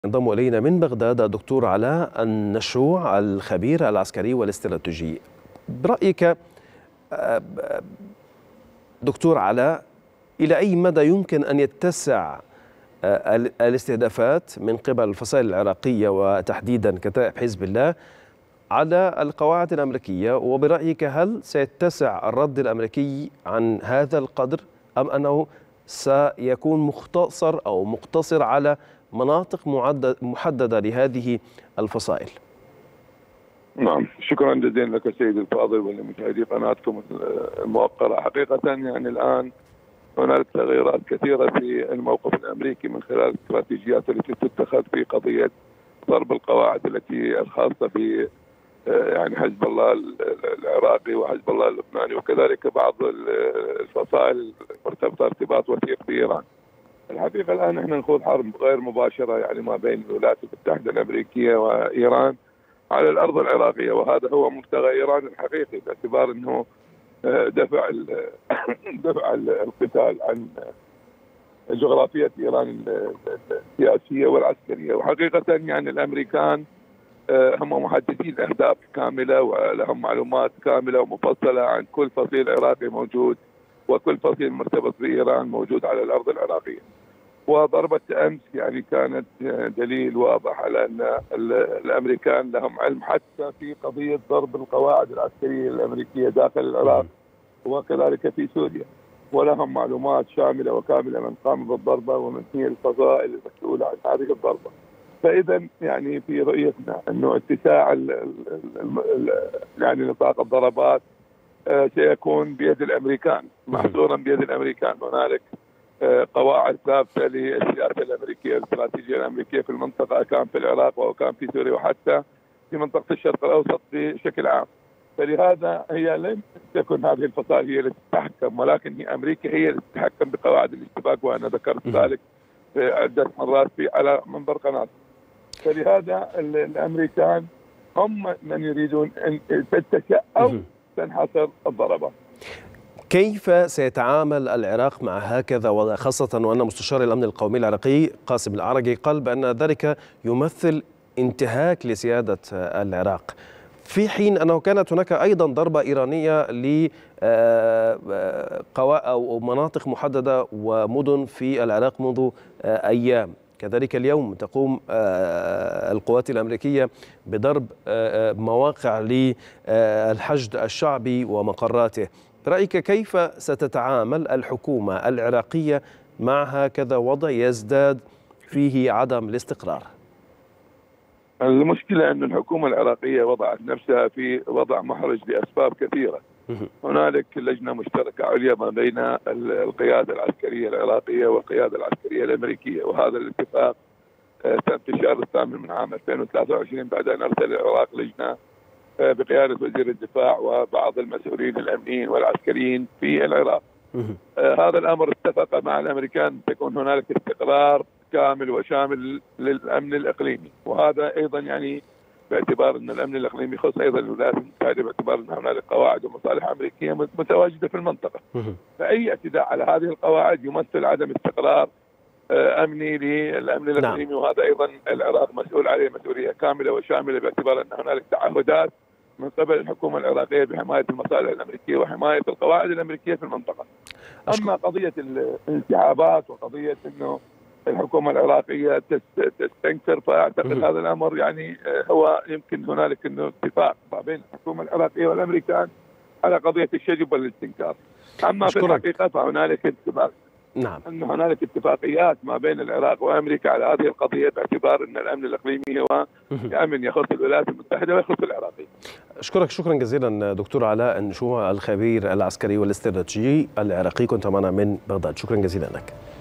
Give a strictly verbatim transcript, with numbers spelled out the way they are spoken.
ينضم إلينا من بغداد الدكتور علاء النشوع الخبير العسكري والاستراتيجي. برأيك دكتور علاء، إلى أي مدى يمكن أن يتسع الاستهدافات من قبل الفصائل العراقية وتحديدا كتائب حزب الله على القواعد الأمريكية؟ وبرأيك هل سيتسع الرد الأمريكي عن هذا القدر أم أنه سيكون مختصر أو مقتصر على مناطق محددة لهذه الفصائل؟ نعم، شكرا جزيلا لك سيدي الفاضل ولمشاهدي قناتكم الموقرة. حقيقة يعني الآن هناك تغيرات كثيرة في الموقف الأمريكي من خلال الاستراتيجيات التي تتخذ في قضية ضرب القواعد التي الخاصة ب يعني حزب الله العراقي وحزب الله اللبناني وكذلك بعض الفصائل المرتبطة ارتباط وثيق بإيران. الحقيقة الآن احنا نخوض حرب غير مباشرة يعني ما بين الولايات المتحدة الأمريكية وإيران على الأرض العراقية، وهذا هو مبتغى إيران الحقيقي باعتبار أنه دفع دفع القتال عن جغرافية إيران السياسية والعسكرية. وحقيقة يعني الأمريكان هم محددين أهداف كاملة ولهم معلومات كاملة ومفصلة عن كل فصيل عراقي موجود وكل فصيل مرتبط بإيران موجود على الأرض العراقية. وضربة أمس يعني كانت دليل واضح على أن الأمريكان لهم علم حتى في قضية ضرب القواعد العسكرية الأمريكية داخل العراق وكذلك في سوريا، ولهم معلومات شاملة وكاملة من قام بالضربة ومن هي الفصائل المسؤولة عن هذه الضربة. فإذا يعني في رؤيتنا أنه اتساع يعني نطاق الضربات سيكون بيد الأمريكان، محصورا بيد الأمريكان. هنالك قواعد ثابتة للسياسة الأمريكية الاستراتيجية الأمريكية في المنطقة، كان في العراق أو كان في سوريا وحتى في منطقة الشرق الأوسط بشكل عام. فلهذا هي لم تكن هذه الفصائل هي التي تتحكم، ولكن هي أمريكا هي التي تتحكم بقواعد الاشتباك، وأنا ذكرت ذلك عدة مرات في على منبر قناة. فلهذا الأمريكان هم من يريدون أن تتسع أو تنحصر الضربات. كيف سيتعامل العراق مع هكذا، وخاصة وأن مستشار الأمن القومي العراقي قاسم الأعرقي قال بأن ذلك يمثل انتهاك لسيادة العراق، في حين أنه كانت هناك أيضا ضربة إيرانية أو مناطق محددة ومدن في العراق منذ أيام. كذلك اليوم تقوم القوات الأمريكية بضرب مواقع للحشد الشعبي ومقراته. برأيك كيف ستتعامل الحكومة العراقية مع هكذا وضع يزداد فيه عدم الاستقرار؟ المشكلة أن الحكومة العراقية وضعت نفسها في وضع محرج لأسباب كثيرة. هنالك لجنة مشتركة عليا ما بين القيادة العسكرية العراقية والقيادة العسكرية الأمريكية، وهذا الاتفاق تم في الشهر الثامن من عام ألفين وثلاثة وعشرين بعد أن أرسل العراق لجنة بقيادة وزير الدفاع وبعض المسؤولين الأمنيين والعسكريين في العراق. هذا الأمر اتفق مع الأمريكان تكون هنالك استقرار كامل وشامل للأمن الإقليمي، وهذا أيضا يعني باعتبار أن الأمن الإقليمي يخص أيضا الولايات المتحدة، باعتبار أن هنالك قواعد ومصالح أمريكية متواجدة في المنطقة. فأي اعتداء على هذه القواعد يمثل عدم استقرار أمني للأمن الإقليمي، وهذا أيضا العراق مسؤول عليه مسؤولية كاملة وشاملة، باعتبار أن هنالك تعهدات من قبل الحكومة العراقية بحماية المصالح الأمريكية وحماية القواعد الأمريكية في المنطقة. أما قضية الانسحابات وقضية أنه الحكومة العراقية تستنكر، فأعتقد هذا الأمر يعني هو يمكن هنالك أنه اتفاق ما بين الحكومة العراقية والأمريكان على قضية الشجب والاستنكار. أما في الحقيقة فهنالك اتفاق نعم أن هنالك اتفاقيات ما بين العراق وأمريكا على هذه القضية، باعتبار أن الأمن الإقليمي هو أمن يخص الولايات المتحدة ويخص العراقي. أشكرك شكرا جزيلا دكتور علاء النشوع الخبير العسكري والاستراتيجي العراقي، كنت معنا من بغداد. شكرا جزيلا لك.